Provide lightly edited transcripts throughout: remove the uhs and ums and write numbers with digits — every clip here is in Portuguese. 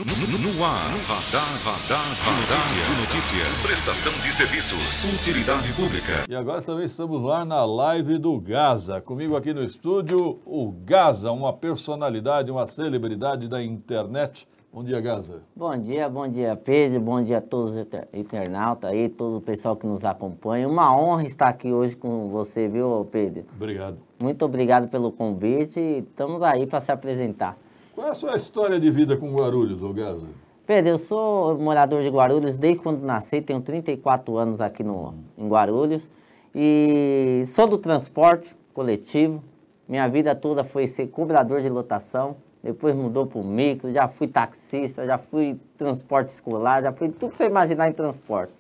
No ar, Radar de Notícias. Prestação de serviços. Utilidade pública. E agora também estamos lá na live do Gaza. Comigo aqui no estúdio, o Gaza, uma personalidade, uma celebridade da internet. Bom dia, Gaza. Bom dia, Pedro. Bom dia a todos os internautas aí, todo o pessoal que nos acompanha. Uma honra estar aqui hoje com você, viu, Pedro? Obrigado. Muito obrigado pelo convite e estamos aí para se apresentar. Qual é a sua história de vida com Guarulhos, ô Gaza? Pedro, eu sou morador de Guarulhos desde quando nasci, tenho 34 anos aqui em Guarulhos e sou do transporte coletivo. Minha vida toda foi ser cobrador de lotação, depois mudou para o micro, já fui taxista, já fui transporte escolar, já fui tudo que você imaginar em transporte.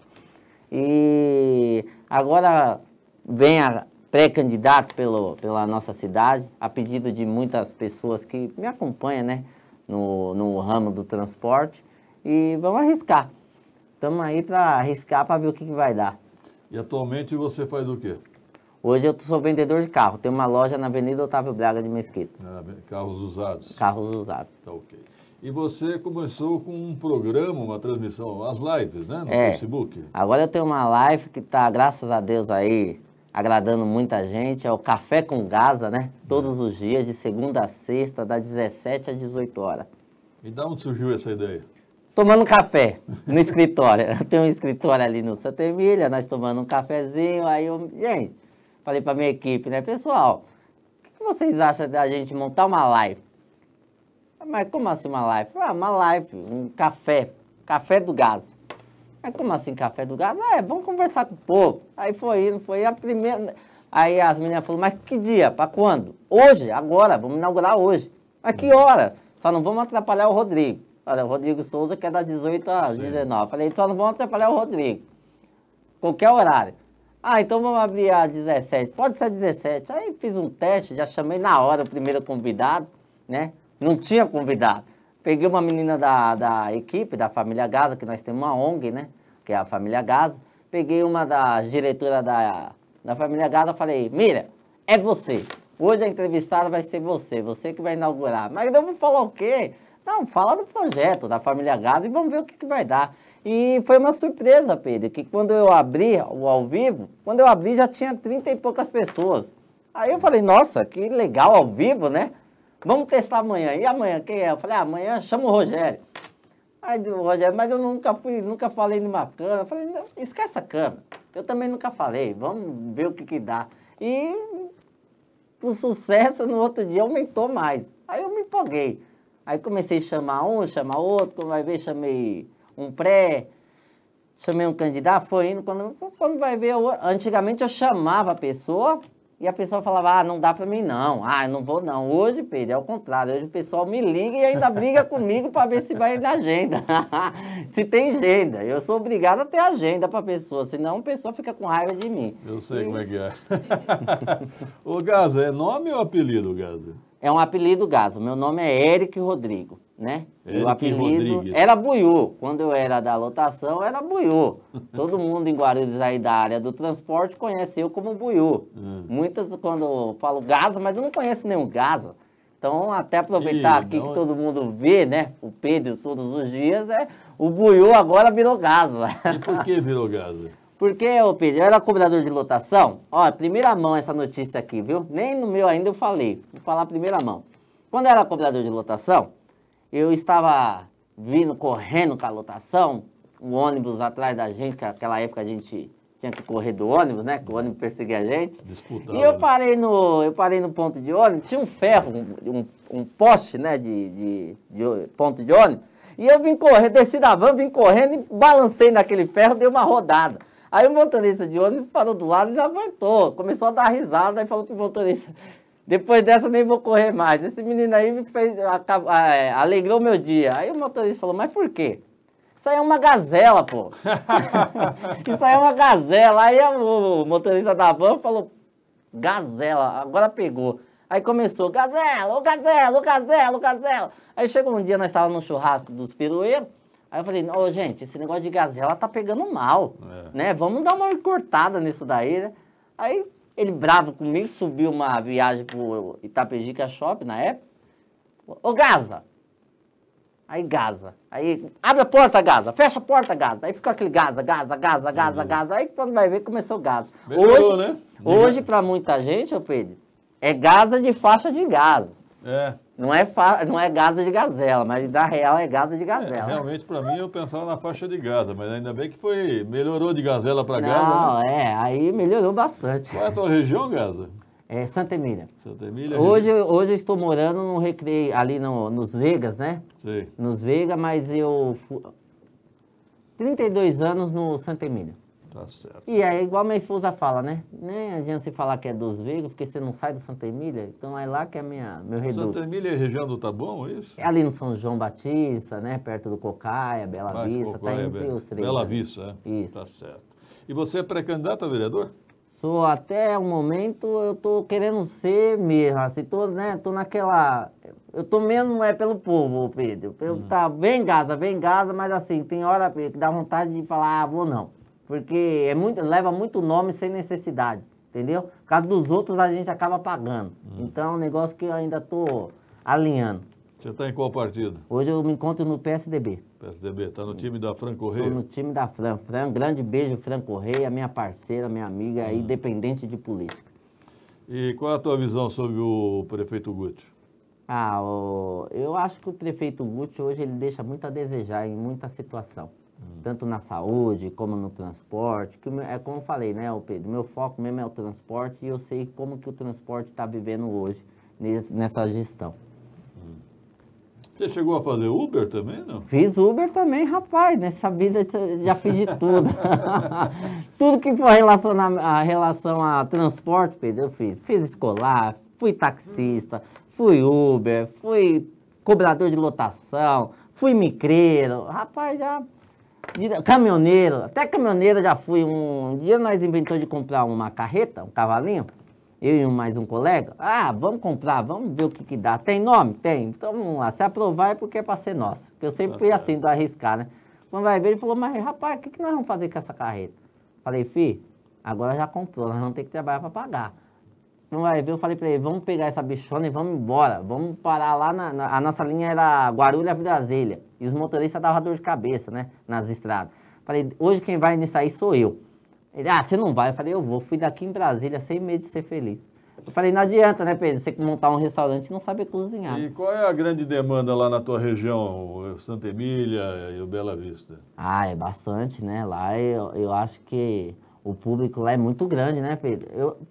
E agora vem a pré-candidato pela nossa cidade, a pedido de muitas pessoas que me acompanham, né, no ramo do transporte, e vamos arriscar. Estamos aí para arriscar para ver o que vai dar. E atualmente você faz o quê? Hoje eu sou vendedor de carro, tenho uma loja na Avenida Otávio Braga de Mesquita. Carros usados? Carros usados. Tá ok. E você começou com um programa, uma transmissão, as lives, né, no Facebook? Agora eu tenho uma live que está, graças a Deus, aí agradando muita gente, é o Café com Gaza, né? Todos os dias, de segunda a sexta, das 17 às 18 horas. E de onde surgiu essa ideia? Tomando café no escritório. Eu tenho um escritório ali no Santa Emília, nós tomando um cafezinho, aí gente, falei pra minha equipe, né? Pessoal, o que vocês acham da gente montar uma live? Mas como assim uma live? Uma live, um café do Gaza. Mas como assim café do Gaza? Vamos conversar com o povo. Aí foi indo, foi a primeira. Aí as meninas falaram, mas que dia? Para quando? Hoje, agora, vamos inaugurar hoje. Mas que hora? Só não vamos atrapalhar o Rodrigo. Olha, o Rodrigo Souza que é das 18 às 19. Falei, só não vamos atrapalhar o Rodrigo. Qualquer horário. Então vamos abrir às 17. Pode ser às 17. Aí fiz um teste, já chamei na hora o primeiro convidado, né? Não tinha convidado. Peguei uma menina da equipe, da família Gaza, que nós temos uma ONG, né? Que é a família Gaza. Peguei uma das diretoras da família Gaza, falei, Mira, é você. Hoje a entrevistada vai ser você que vai inaugurar. Mas eu vou falar o quê? Não, fala do projeto da família Gaza e vamos ver o que vai dar. E foi uma surpresa, Pedro, que quando eu abri o ao vivo, quando eu abri já tinha 30 e poucas pessoas. Aí eu falei, nossa, que legal ao vivo, né? Vamos testar amanhã. E amanhã quem é? Eu falei, amanhã chama o Rogério. Aí o Rogério, mas eu nunca falei numa câmera. Eu falei, não, esquece a câmera. Eu também nunca falei, vamos ver o que dá. E o sucesso no outro dia aumentou mais. Aí eu me empolguei. Aí comecei a chamar um, chamar outro, quando vai ver, chamei um chamei um candidato, foi indo, quando vai ver, antigamente eu chamava a pessoa e a pessoa falava, não dá pra mim não, eu não vou não. Hoje, Pedro, é o contrário, hoje o pessoal me liga e ainda briga comigo para ver se vai na agenda, se tem agenda. Eu sou obrigado a ter agenda pra pessoa, senão a pessoa fica com raiva de mim. Eu sei como é que é. Ô Gaza, é nome ou apelido, Gaza? É um apelido Gaza, meu nome é Eric Rodrigo, né? Eric o apelido Rodrigues. Era Buiú, quando eu era da lotação era Buiú. Todo mundo em Guarulhos aí da área do transporte conhece eu como Buiú. Muitas quando eu falo Gaza, mas eu não conheço nenhum Gaza. Então até aproveitar aqui que todo mundo vê, né? O Pedro todos os dias, o Buiú agora virou Gaza. E por que virou Gaza? Porque, Pedro, eu era cobrador de lotação. Ó, primeira mão essa notícia aqui, viu? Nem no meu ainda eu falei. Vou falar primeira mão. Quando eu era cobrador de lotação, eu estava vindo, correndo com a lotação, um ônibus atrás da gente, que naquela época a gente tinha que correr do ônibus, né? Que o ônibus perseguia a gente. Disputava, e eu parei no ponto de ônibus, tinha um ferro, um poste, né? De ponto de ônibus. E eu vim correr, desci da van, vim correndo e balancei naquele ferro, dei uma rodada. Aí o motorista de ônibus parou do lado e não aguentou. Começou a dar risada e falou pro motorista, depois dessa nem vou correr mais. Esse menino aí me fez, alegrou meu dia. Aí o motorista falou, mas por quê? Isso aí é uma gazela, pô. Isso aí é uma gazela. Aí o motorista da van falou, gazela, agora pegou. Aí começou, gazela, o gazela, o gazela, o gazela. Aí chegou um dia, nós estávamos no churrasco dos pirueiros. Aí eu falei, gente, esse negócio de gazela tá pegando mal, né? Vamos dar uma cortada nisso daí, né? Aí ele bravo comigo, subiu uma viagem pro Itapejica Shopping na época. Ô, Gaza! Aí gaza. Aí abre a porta, gaza. Fecha a porta, gaza. Aí fica aquele gaza. Aí quando vai ver, começou gaza. Melhorou, né? Hoje, para muita gente, ô Pedro, é gaza de faixa de gaza. É. Não é gaza de gazela, mas na real é gaza de gazela. Realmente, para mim, eu pensava na faixa de gaza, mas ainda bem que melhorou de gazela para gaza. Não, né? aí melhorou bastante. Qual é a tua região, Gaza? É Santa Emília. Santa Emília? Hoje eu estou morando no Recreio, ali nos Vegas, né? Sei. Nos Vegas, mas 32 anos no Santa Emília. Tá certo. E é igual minha esposa fala, né? Nem adianta você falar que é dos Vegas, porque você não sai do Santa Emília. Então é lá que é meu reduto. Santa Emília é região do Taboão, é isso? É ali no São João Batista, né? Perto do Cocaia, Bela Vista, tá entre os três. Bela ali. Vista, é? Isso. Tá certo. E você é pré-candidato a vereador? Sou até o momento, eu tô querendo ser mesmo, assim, tô naquela... Eu tô mesmo, não é pelo povo, Pedro. Tá, vem Gaza, mas assim, tem hora, Pedro, que dá vontade de falar, vou não. Porque leva muito nome sem necessidade, entendeu? Por causa dos outros a gente acaba pagando. Então é um negócio que eu ainda tô alinhando. Você está em qual partido? Hoje eu me encontro no PSDB. PSDB, está no time da Fran Correia? Estou no time da Fran. Grande beijo, Fran Correia, minha parceira, minha amiga, independente de política. E qual é a tua visão sobre o prefeito Guti? Eu acho que o prefeito Guti hoje ele deixa muito a desejar em muita situação. Tanto na saúde, como no transporte. É como eu falei, né, Pedro? Meu foco mesmo é o transporte e eu sei como que o transporte está vivendo hoje nessa gestão. Você chegou a fazer Uber também, não? Fiz Uber também, rapaz. Nessa vida já fiz de tudo. Tudo que for relação a transporte, Pedro, eu fiz. Fiz escolar, fui taxista, fui Uber, fui cobrador de lotação, fui micreiro. Rapaz, já... Caminhoneiro, até caminhoneiro já fui. Um dia nós inventamos de comprar uma carreta, um cavalinho. Eu e mais um colega, vamos comprar, vamos ver o que dá. Tem nome? Tem. Então vamos lá, se aprovar é porque é para ser nosso. Porque eu sempre fui assim, do arriscar, né? Quando vai ver, ele falou, mas rapaz, o que nós vamos fazer com essa carreta? Falei, filho, agora já comprou, nós vamos ter que trabalhar para pagar. Quando vai ver, eu falei para ele, vamos pegar essa bichona e vamos embora. Vamos parar lá, a nossa linha era Guarulhos, Brasília. E os motoristas davam dor de cabeça, né, nas estradas. Falei, hoje quem vai nisso aí sou eu. Ele, você não vai? Eu falei, eu vou. Fui daqui em Brasília sem medo de ser feliz. Eu falei, não adianta, né, Pedro? Você montar um restaurante e não saber cozinhar. E qual é a grande demanda lá na tua região, Santa Emília e o Bela Vista? É bastante, né? Lá eu acho que o público lá é muito grande, né, Pedro?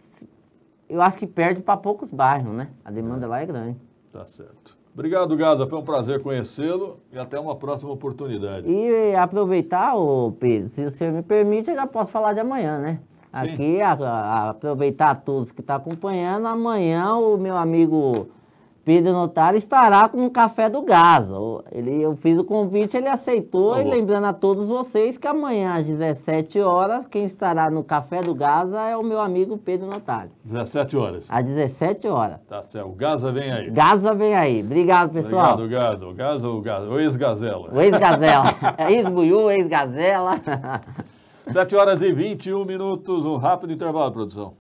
Eu acho que perde para poucos bairros, né? A demanda lá é grande. Tá certo. Obrigado, Gaza. Foi um prazer conhecê-lo e até uma próxima oportunidade. E aproveitar, Pedro, se você me permite, eu já posso falar de amanhã, né? Aqui, aproveitar todos que estão acompanhando. Amanhã o meu amigo Pedro Notário estará com o Café do Gaza. Eu fiz o convite, ele aceitou. E lembrando a todos vocês que amanhã às 17 horas, quem estará no Café do Gaza é o meu amigo Pedro Notário. 17 horas? Às 17 horas. Tá certo. O Gaza vem aí. Gaza vem aí. Obrigado, pessoal. Obrigado, Gaza. O ex-Gazela. O ex-Gazela. Ex-Buiú, ex-Gazela. 7 horas e 21 minutos. Um rápido intervalo, produção.